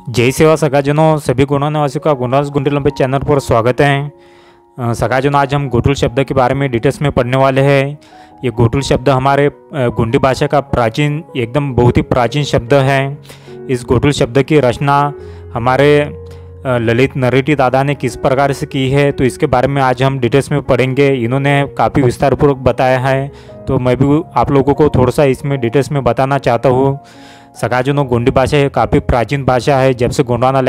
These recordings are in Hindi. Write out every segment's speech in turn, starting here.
जय सेवा सखाजनों, सभी गुणवासियों का गुणराज गुंडी लंबे चैनल पर स्वागत है। सखाजनों, आज हम गोटुल शब्द के बारे में डिटेल्स में पढ़ने वाले हैं। ये गोटुल शब्द हमारे गोंडी भाषा का प्राचीन एकदम बहुत ही प्राचीन शब्द है। इस गोटुल शब्द की रचना हमारे ललित नरेटी दादा ने किस प्रकार से की है, तो इसके बारे में आज हम डिटेल्स में पढ़ेंगे। इन्होंने काफ़ी विस्तारपूर्वक बताया है, तो मैं भी आप लोगों को थोड़ा सा इसमें डिटेल्स में बताना चाहता हूँ। सखाजनों, गोंडी भाषा काफ़ी प्राचीन भाषा है। जब से गोंडवाना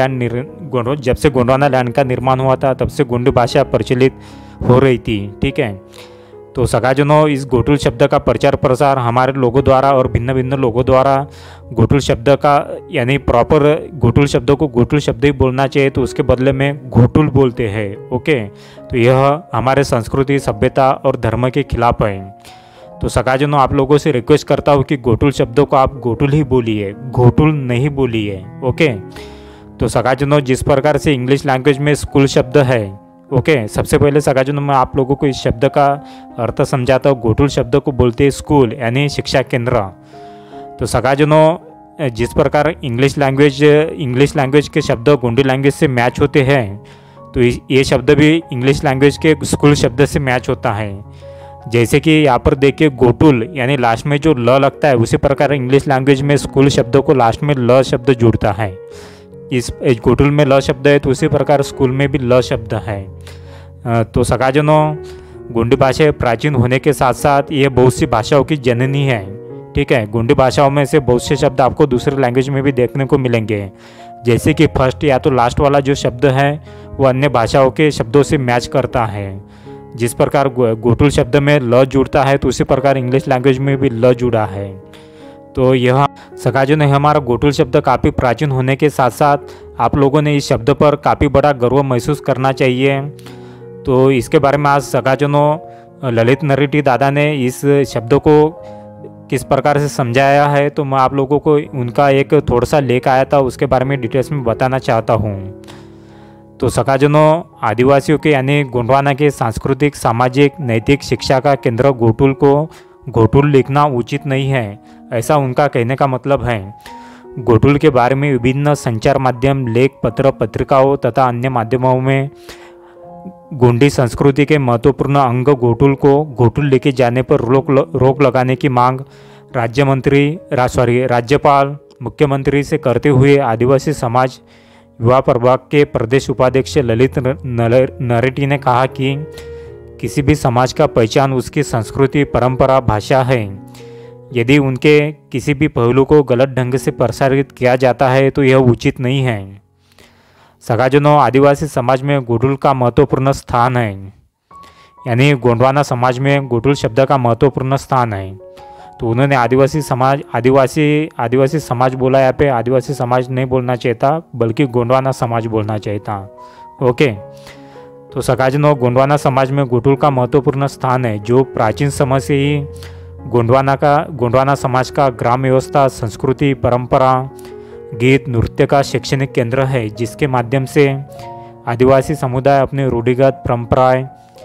लैंड का निर्माण हुआ था, तब से गोंडी भाषा प्रचलित हो रही थी। ठीक है, तो सखाजनों, इस गोटुल शब्द का प्रचार प्रसार हमारे लोगों द्वारा और भिन्न भिन्न लोगों द्वारा गोटुल शब्द का यानी प्रॉपर गोटुल शब्द को गोटुल शब्द ही बोलना चाहिए, तो उसके बदले में घोटुल बोलते हैं। ओके, तो यह हमारे संस्कृति, सभ्यता और धर्म के खिलाफ है। तो सखाजनों, आप लोगों से रिक्वेस्ट करता हूँ कि गोटुल शब्दों को आप गोटुल ही बोलिए, घोटुल नहीं बोलिए। ओके, तो सखाजनों, जिस प्रकार से इंग्लिश लैंग्वेज में स्कूल शब्द है, ओके, सबसे पहले सखाजनों मैं आप लोगों को इस शब्द का अर्थ समझाता हूँ। गोटुल शब्द को बोलते हैं स्कूल यानी शिक्षा केंद्र। तो सखाजनों, जिस प्रकार इंग्लिश लैंग्वेज के शब्द गोंडी लैंग्वेज से मैच होते हैं, तो ये शब्द भी इंग्लिश लैंग्वेज के स्कूल शब्द से मैच होता है। जैसे कि यहाँ पर देखिए, गोटुल यानी लास्ट में जो ल लगता है, उसी प्रकार इंग्लिश लैंग्वेज में स्कूल शब्दों को लास्ट में ल शब्द जुड़ता है। इस गोटुल में ल शब्द है, तो उसी प्रकार स्कूल में भी ल शब्द है। तो सखाजनों, गोंडी भाषा प्राचीन होने के साथ साथ ये बहुत सी भाषाओं की जननी है। ठीक है, गोंडी भाषाओं में से बहुत से शब्द आपको दूसरे लैंग्वेज में भी देखने को मिलेंगे। जैसे कि फर्स्ट या तो लास्ट वाला जो शब्द है, वो अन्य भाषाओं के शब्दों से मैच करता है। जिस प्रकार गोटुल शब्द में ल जुड़ता है, तो उसी प्रकार इंग्लिश लैंग्वेज में भी ल जुड़ा है। तो यह सखाजनों, हमारा गोटुल शब्द काफ़ी प्राचीन होने के साथ साथ आप लोगों ने इस शब्द पर काफ़ी बड़ा गर्व महसूस करना चाहिए। तो इसके बारे में आज सखाजनों ललित नरेटी दादा ने इस शब्द को किस प्रकार से समझाया है, तो मैं आप लोगों को उनका एक थोड़ा सा लेख आया था, उसके बारे में डिटेल्स में बताना चाहता हूँ। तो सखाजनों, आदिवासियों के यानी गोंडवाना के सांस्कृतिक, सामाजिक, नैतिक शिक्षा का केंद्र गोटुल को घोटुल लिखना उचित नहीं है, ऐसा उनका कहने का मतलब है। गोटुल के बारे में विभिन्न संचार माध्यम, लेख, पत्र, पत्रिकाओं तथा अन्य माध्यमों में गोंडी संस्कृति के महत्वपूर्ण अंग गोटुल को घोटुल लेके जाने पर रोक लगाने की मांग राज्यपाल, मुख्यमंत्री से करते हुए आदिवासी समाज युवा प्रभाग के प्रदेश उपाध्यक्ष ललित नरेटी ने कहा कि किसी भी समाज का पहचान उसकी संस्कृति, परंपरा, भाषा है। यदि उनके किसी भी पहलू को गलत ढंग से प्रसारित किया जाता है, तो यह उचित नहीं है। सखाजनों, आदिवासी समाज में गोटुल का महत्वपूर्ण स्थान है, यानी गोंडवाना समाज में गोटुल शब्द का महत्वपूर्ण स्थान है। तो उन्होंने आदिवासी समाज बोला। यहाँ पे आदिवासी समाज नहीं बोलना चाहिए था, बल्कि गोंडवाना समाज बोलना चाहिए था। ओके, तो सखाजनों, गोंडवाना समाज में गोटुल का महत्वपूर्ण स्थान है, जो प्राचीन समय से ही गोंडवाना समाज का ग्राम व्यवस्था, संस्कृति, परंपरा, गीत, नृत्य का शैक्षणिक केंद्र है, जिसके माध्यम से आदिवासी समुदाय अपने रूढ़िगत परंपराएं,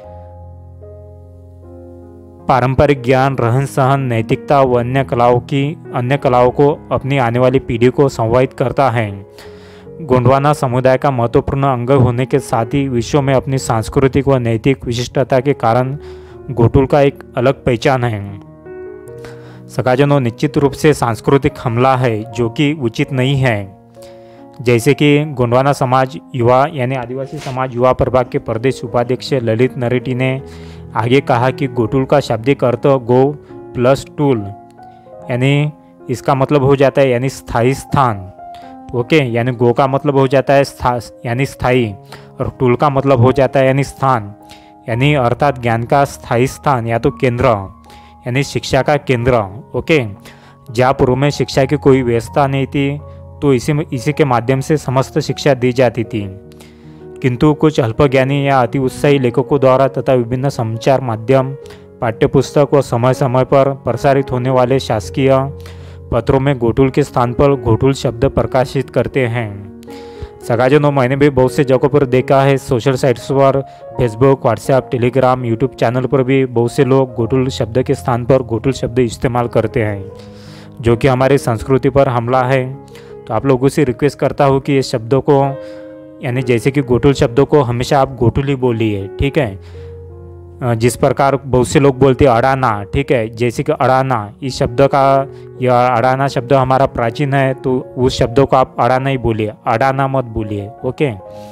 पारंपरिक ज्ञान, रहन सहन, नैतिकता व अन्य कलाओं को अपनी आने वाली पीढ़ी को संवाहित करता है। गोंडवाना समुदाय का महत्वपूर्ण अंग होने के साथ ही विश्व में अपनी सांस्कृतिक व नैतिक विशिष्टता के कारण गोटुल का एक अलग पहचान है। सखाजनों, निश्चित रूप से सांस्कृतिक हमला है, जो कि उचित नहीं है। जैसे कि गोंडवाना समाज युवा यानी आदिवासी समाज युवा प्रभाग के प्रदेश उपाध्यक्ष ललित नरेटी ने आगे कहा कि गोटुल का शाब्दिक अर्थ गो प्लस टूल, यानी इसका मतलब हो जाता है यानी स्थायी स्थान। ओके, यानी गो का मतलब हो जाता है यानी स्थायी, और टूल का मतलब हो जाता है यानी स्थान, यानी अर्थात ज्ञान का स्थायी स्थान या तो केंद्र, यानी शिक्षा का केंद्र। ओके, जहाँ पूर्व में शिक्षा की कोई व्यवस्था नहीं थी, तो इसी के माध्यम से समस्त शिक्षा दी जाती थी। किंतु कुछ अल्पज्ञानी या अति उत्साही लेखकों द्वारा तथा विभिन्न संचार माध्यम, पाठ्यपुस्तक व समय समय पर प्रसारित होने वाले शासकीय पत्रों में गोटुल के स्थान पर घोटुल शब्द प्रकाशित करते हैं। सखाजनों, मैंने भी बहुत से जगहों पर देखा है, सोशल साइट्स पर, Facebook, WhatsApp, Telegram, YouTube channel पर भी बहुत से लोग गोटुल शब्द के स्थान पर घोटुल शब्द इस्तेमाल करते हैं, जो कि हमारी संस्कृति पर हमला है। तो आप लोगों से रिक्वेस्ट करता हूँ कि ये शब्दों को, यानी जैसे कि गोटुल शब्दों को हमेशा आप गोटुल ही बोलिए, ठीक है। जिस प्रकार बहुत से लोग बोलते हैं अड़ाना, ठीक है, जैसे कि अड़ाना, इस शब्द का, यह अड़ाना शब्द हमारा प्राचीन है, तो उस शब्दों को आप अड़ाना ही बोलिए, अड़ाना मत बोलिए, ओके।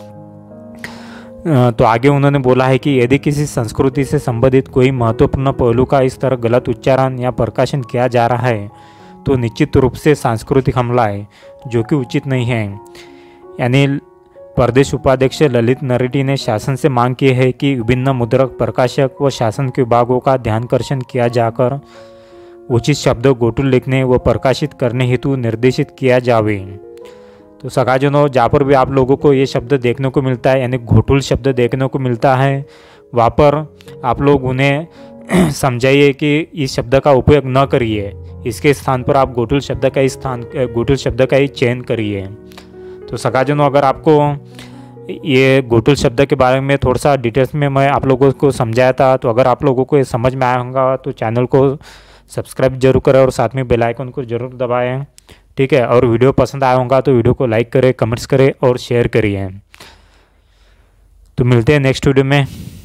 तो आगे उन्होंने बोला है कि यदि किसी संस्कृति से संबंधित कोई महत्वपूर्ण पहलू का इस तरह गलत उच्चारण या प्रकाशन किया जा रहा है तो निश्चित रूप से सांस्कृतिक हमला है, जो कि उचित नहीं है। यानी प्रदेश उपाध्यक्ष ललित नरेटी ने शासन से मांग की है कि विभिन्न मुद्रक, प्रकाशक व शासन के विभागों का ध्यानकर्षण किया जाकर उचित शब्द गोटुल लिखने व प्रकाशित करने हेतु निर्देशित किया जावे। तो सगाजनों, जहाँ पर भी आप लोगों को ये शब्द देखने को मिलता है, यानी घोटुल शब्द देखने को मिलता है, वहाँ पर आप लोग उन्हें समझाइए कि इस शब्द का उपयोग न करिए, इसके स्थान पर आप गोटुल शब्द का ही चयन करिए। तो सगाजनों, अगर आपको ये गोटुल शब्द के बारे में थोड़ा सा डिटेल्स में मैं आप लोगों को समझाया था, तो अगर आप लोगों को ये समझ में आया होगा तो चैनल को सब्सक्राइब जरूर करें और साथ में बेल आइकन को जरूर दबाएं, ठीक है। और वीडियो पसंद आया होगा तो वीडियो को लाइक करें, कमेंट्स करें और शेयर करिए। तो मिलते हैं नेक्स्ट वीडियो में।